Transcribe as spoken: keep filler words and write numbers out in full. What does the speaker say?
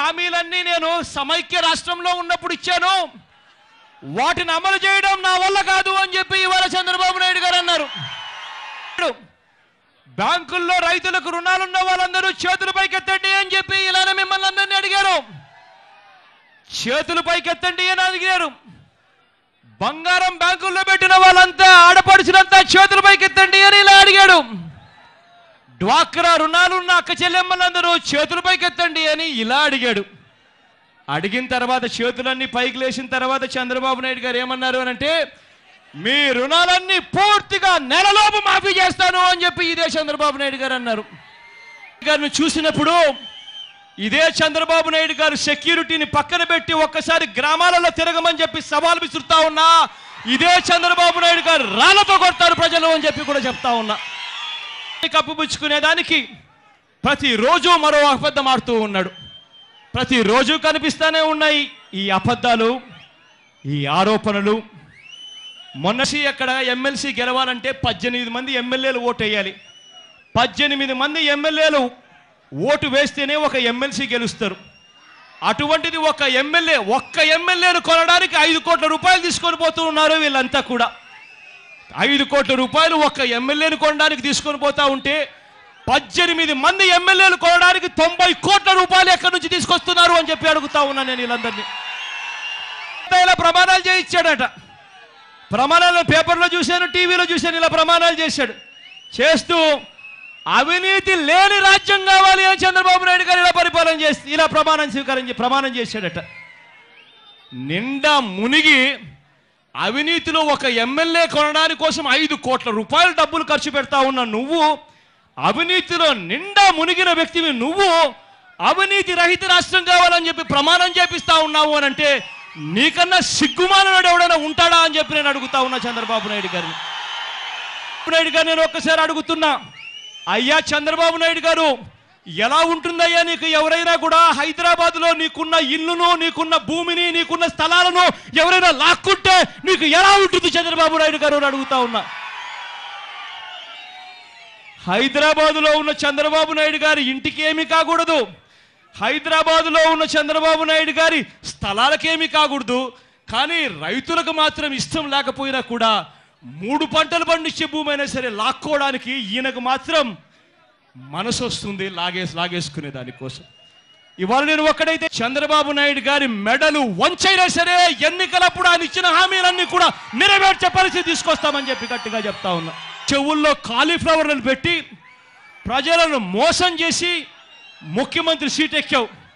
హామీలన్నీ నేను సమైక్య రాష్ట్రంలో ఉన్నప్పుడు ఇచ్చాను, వాటిని అమలు చేయడం నా వల్ల కాదు అని చెప్పి ఇవాళ చంద్రబాబు నాయుడు గారు అన్నారు. బ్యాంకుల్లో రైతులకు రుణాలున్న వాళ్ళందరూ చేతులు పైకెత్తండి అని చెప్పి ఇలానే మిమ్మల్ని అందరినీ అడిగారు. చేతులు పైకెత్తండి అని అడిగారు. బంగారం బ్యాంకుల్లో పెట్టిన వాళ్ళంతా ఆడపడుచులంతా చేతులు పైకెత్తండి అని ఇలా అడిగాడు. డ్వాక్రా రుణాలున్న అక్క చెల్లెమ్మలందరూ చేతులు పైకెత్తండి అని ఇలా అడిగాడు. అడిగిన తర్వాత చేతులన్నీ పైకి లేచిన తర్వాత చంద్రబాబు నాయుడు గారు ఏమన్నారు అని అంటే, మీ రుణాలన్నీ పూర్తిగా నెలలోపు మాఫీ చేస్తాను అని చెప్పి ఇదే చంద్రబాబు నాయుడు గారు అన్నారు. గారిని చూసినప్పుడు ఇదే చంద్రబాబు నాయుడు గారు సెక్యూరిటీని పక్కన పెట్టి ఒక్కసారి గ్రామాలలో తిరగమని చెప్పి సవాల్ విసురుతా ఉన్నా, ఇదే చంద్రబాబు నాయుడు గారు రాళ్లతో కొడతారు ప్రజలు అని చెప్పి కూడా చెప్తా ఉన్నా. కప్పుపుచ్చుకునేదానికి ప్రతిరోజు మరో అబద్ధం ఆడుతూ ఉన్నాడు. ప్రతిరోజు కనిపిస్తూనే ఉన్నాయి ఈ అబద్ధాలు, ఈ ఆరోపణలు. మొన్నసి అక్కడ ఎమ్మెల్సీ గెలవాలంటే పద్దెనిమిది మంది ఎమ్మెల్యేలు ఓటు వేయాలి. పద్దెనిమిది మంది ఎమ్మెల్యేలు ఓటు వేస్తేనే ఒక ఎమ్మెల్సీ గెలుస్తారు. అటువంటిది ఒక ఎమ్మెల్యే ఒక్క ఎమ్మెల్యేను కొనడానికి ఐదు కోట్ల రూపాయలు తీసుకొని పోతూ ఉన్నారు వీళ్ళంతా కూడా. ఐదు కోట్ల రూపాయలు ఒక్క ఎమ్మెల్యేను కొనడానికి తీసుకొని పోతా ఉంటే పద్దెనిమిది మంది ఎమ్మెల్యేలు కొనడానికి తొంభై కోట్ల రూపాయలు ఎక్కడి నుంచి తీసుకొస్తున్నారు అని చెప్పి అడుగుతా ఉన్నా నేను వీళ్ళందరినీ. ఇలా ప్రమాణాలు చేయించాడట. ప్రమాణాలు పేపర్లో చూశాను, టీవీలో చూశాను. ఇలా ప్రమాణాలు చేశాడు. చేస్తూ అవినీతి లేని రాజ్యం కావాలి అని చంద్రబాబు నాయుడు గారు ఇలా పరిపాలన చేసి ఇలా ప్రమాణం స్వీకారం ప్రమాణం చేశాడట. నిండా మునిగి అవినీతిలో ఒక ఎమ్మెల్యే కొనడానికి కోసం ఐదు కోట్ల రూపాయలు డబ్బులు ఖర్చు పెడతా ఉన్న నువ్వు, అవినీతిలో నిండా మునిగిన వ్యక్తివి నువ్వు, అవినీతి రహిత రాష్ట్రం కావాలని చెప్పి ప్రమాణం చేపిస్తా ఉన్నావు అని అంటే నీకన్నా సిగ్గుమాలనాడు ఎవడైనా ఉంటాడా అని చెప్పి నేను అడుగుతా ఉన్నా చంద్రబాబు నాయుడు గారిని. నాయుడు గారు నేను ఒక్కసారి అడుగుతున్నా, అయ్యా చంద్రబాబు నాయుడు గారు, ఎలా ఉంటుందయ్యా నీకు ఎవరైనా కూడా హైదరాబాద్లో నీకున్న ఇల్లును, నీకున్న భూమిని, నీకున్న స్థలాలను ఎవరైనా లాక్కుంటే నీకు ఎలా ఉంటుంది చంద్రబాబు నాయుడు గారు అని అడుగుతా ఉన్నా. హైదరాబాదులో ఉన్న చంద్రబాబు నాయుడు గారి ఇంటికి ఏమీ కాకూడదు, హైదరాబాదులో ఉన్న చంద్రబాబు నాయుడు గారి స్థలాలకేమీ కాకూడదు, కానీ రైతులకు మాత్రం ఇష్టం లేకపోయినా కూడా మూడు పంటలు పండించే భూమి అయినా సరే లాక్కోవడానికి ఈయనకు మాత్రం మనసు వస్తుంది, లాగేసి లాగేసుకునే దానికోసం. ఇవాళ నేను ఒక్కడైతే చంద్రబాబు నాయుడు గారి మెడలు వంచైనా సరే ఎన్నికలప్పుడు ఆయన ఇచ్చిన హామీలన్నీ కూడా నెరవేర్చే పరిస్థితి తీసుకొస్తామని చెప్పి గట్టిగా చెప్తా ఉన్నా. చెవుల్లో కాలీఫ్లవర్లను పెట్టి ప్రజలను మోసం చేసి ముఖ్యమంత్రి సీట్ ఎక్కావు.